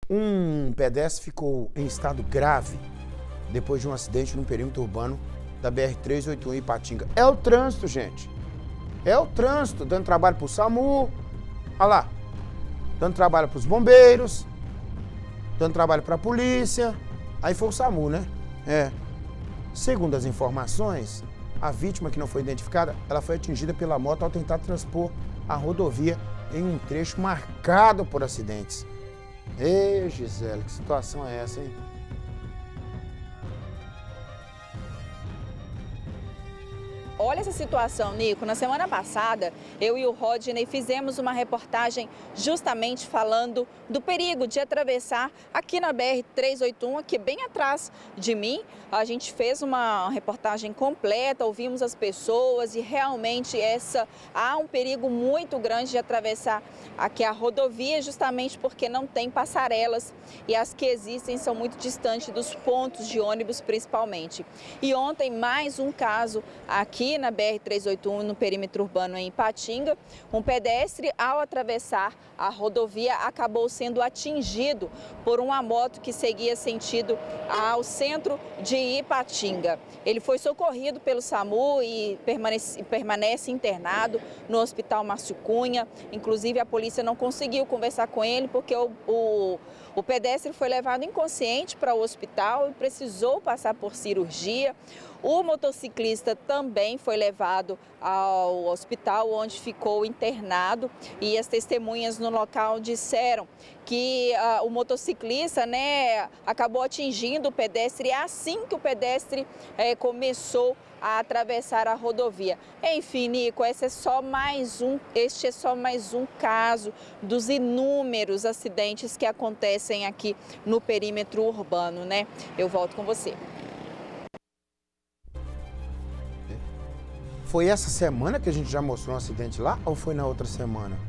Um pedestre ficou em estado grave depois de um acidente no perímetro urbano da BR-381 em Ipatinga. É o trânsito, gente. É o trânsito, dando trabalho para o SAMU, olha lá, dando trabalho para os bombeiros, dando trabalho para a polícia. Aí foi o SAMU, né? Segundo as informações, a vítima que não foi identificada, ela foi atingida pela moto ao tentar transpor a rodovia em um trecho marcado por acidentes. Ei, Gisele, que situação é essa, hein? Olha essa situação, Nico. Na semana passada, eu e o Rodney fizemos uma reportagem justamente falando do perigo de atravessar aqui na BR-381, aqui bem atrás de mim. A gente fez uma reportagem completa, ouvimos as pessoas e realmente há um perigo muito grande de atravessar aqui a rodovia, justamente porque não tem passarelas e as que existem são muito distantes dos pontos de ônibus, principalmente. E ontem, mais um caso aqui na BR-381, no perímetro urbano em Ipatinga, um pedestre, ao atravessar a rodovia, acabou sendo atingido por uma moto que seguia sentido ao centro de Ipatinga. Ele foi socorrido pelo SAMU e permanece internado no Hospital Márcio Cunha. Inclusive, a polícia não conseguiu conversar com ele porque o pedestre foi levado inconsciente para o hospital e precisou passar por cirurgia. O motociclista também foi levado ao hospital, onde ficou internado, e as testemunhas no local disseram que o motociclista, acabou atingindo o pedestre assim que o pedestre começou a atravessar a rodovia. Enfim, Nico, este é só mais um caso dos inúmeros acidentes que acontecem aqui no perímetro urbano, né? Eu volto com você. Foi essa semana que a gente já mostrou um acidente lá ou foi na outra semana?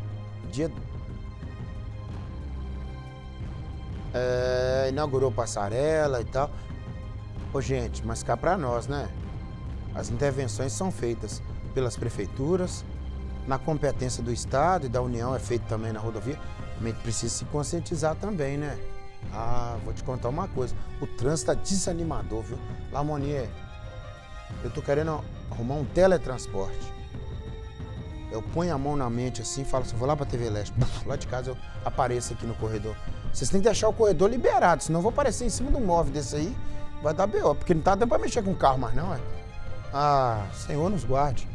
Inaugurou passarela e tal. Ô, gente, mas cá pra nós, né? As intervenções são feitas pelas prefeituras, na competência do Estado e da União é feito também na rodovia. A gente precisa se conscientizar também, né? Vou te contar uma coisa. O trânsito tá desanimador, viu? Lamonier, eu tô querendo arrumar um teletransporte. Eu ponho a mão na mente assim e falo assim, vou lá pra TV Leste. Lá de casa eu apareço aqui no corredor. Vocês têm que deixar o corredor liberado, senão eu vou aparecer em cima de um móvel desse aí, vai dar B.O., porque não tá dando pra mexer com o carro mais não, Senhor nos guarde.